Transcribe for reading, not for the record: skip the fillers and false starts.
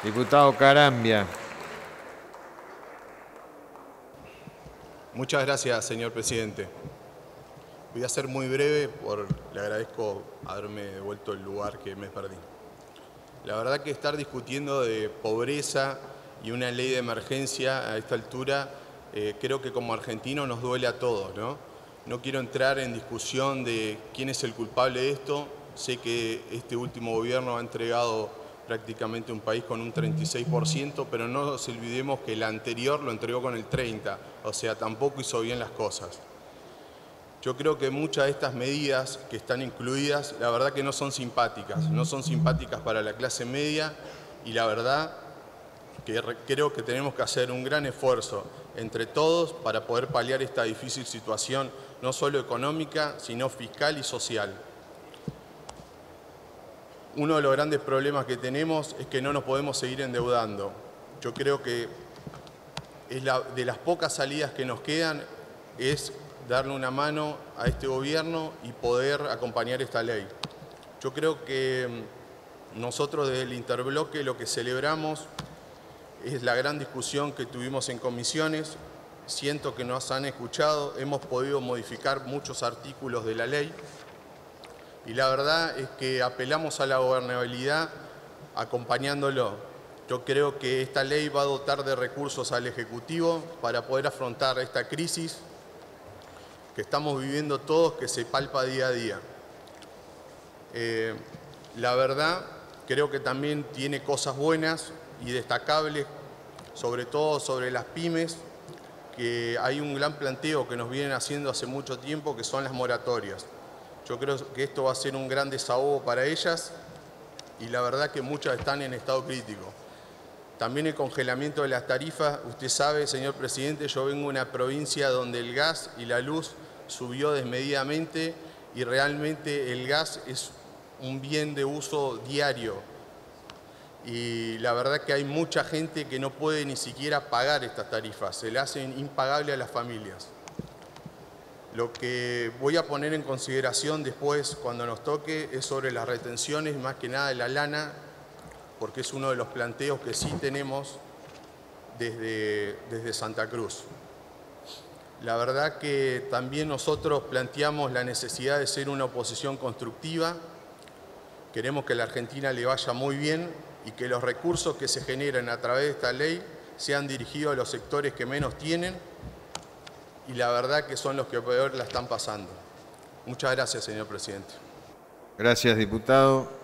Diputado Carambia. Muchas gracias, señor presidente. Voy a ser muy breve, le agradezco haberme devuelto el lugar que me perdí. La verdad que estar discutiendo de pobreza y una ley de emergencia a esta altura, creo que como argentinos nos duele a todos, ¿no? No quiero entrar en discusión de quién es el culpable de esto. Sé que este último gobierno ha entregado prácticamente un país con un 36%, pero no nos olvidemos que el anterior lo entregó con el 30%, o sea, tampoco hizo bien las cosas. Yo creo que muchas de estas medidas que están incluidas, la verdad que no son simpáticas para la clase media, y la verdad que creo que tenemos que hacer un gran esfuerzo entre todos para poder paliar esta difícil situación, no solo económica, sino fiscal y social. Uno de los grandes problemas que tenemos es que no nos podemos seguir endeudando. Yo creo que de las pocas salidas que nos quedan es darle una mano a este gobierno y poder acompañar esta ley. Yo creo que nosotros desde el Interbloque lo que celebramos es la gran discusión que tuvimos en comisiones. Siento que nos han escuchado, hemos podido modificar muchos artículos de la ley y la verdad es que apelamos a la gobernabilidad acompañándolo. Yo creo que esta ley va a dotar de recursos al Ejecutivo para poder afrontar esta crisis que estamos viviendo todos, que se palpa día a día. La verdad, creo que también tiene cosas buenas y destacables, sobre todo sobre las pymes, que hay un gran planteo que nos vienen haciendo hace mucho tiempo, que son las moratorias. Yo creo que esto va a ser un gran desahogo para ellas y la verdad que muchas están en estado crítico. También el congelamiento de las tarifas. Usted sabe, señor presidente, yo vengo de una provincia donde el gas y la luz subió desmedidamente y realmente el gas es un bien de uso diario. Y la verdad que hay mucha gente que no puede ni siquiera pagar estas tarifas, se le hacen impagables a las familias. Lo que voy a poner en consideración después, cuando nos toque, es sobre las retenciones, más que nada de la lana, porque es uno de los planteos que sí tenemos desde Santa Cruz. La verdad que también nosotros planteamos la necesidad de ser una oposición constructiva. Queremos que a la Argentina le vaya muy bien y que los recursos que se generen a través de esta ley sean dirigidos a los sectores que menos tienen y la verdad que son los que peor la están pasando. Muchas gracias, señor presidente. Gracias, diputado.